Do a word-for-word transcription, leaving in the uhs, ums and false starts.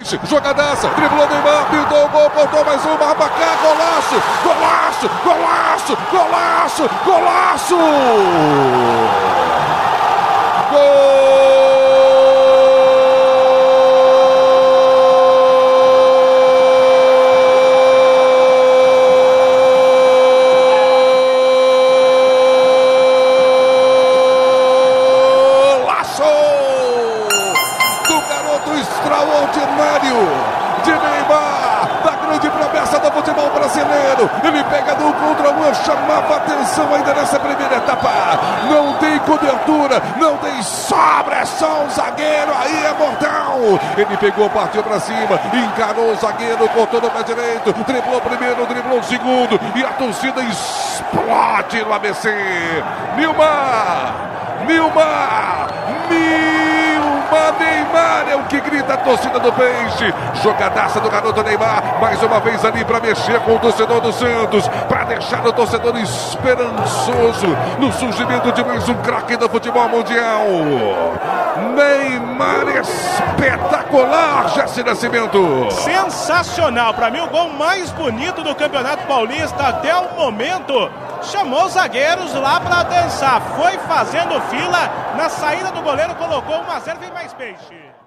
Peixe, jogadaça, driblou Neymar, pintou o gol, botou mais uma, Abacá, golaço, golaço, golaço, golaço, golaço! Gol! Extraordinário de Neymar, da grande promessa do futebol brasileiro. Ele pega no contra um, chamava atenção ainda nessa primeira etapa. Não tem cobertura, não tem sobra, é só um zagueiro, aí é mortal. Ele pegou, partiu pra cima, encarou o zagueiro, cortou no pé direito, driblou primeiro, driblou segundo, e a torcida explode no A B C. Nilmar, Nilmar, Nilmar. Neymar é o que grita a torcida do Peixe. Jogadaça do garoto Neymar, mais uma vez ali para mexer com o torcedor do Santos, para deixar o torcedor esperançoso no surgimento de mais um craque do futebol mundial. Neymar espetacular, Jesse Nascimento. Sensacional, para mim o gol mais bonito do Campeonato Paulista até o momento. Chamou os zagueiros lá para dançar, foi fazendo fila, na saída do goleiro colocou um a zero, vem mais Peixe.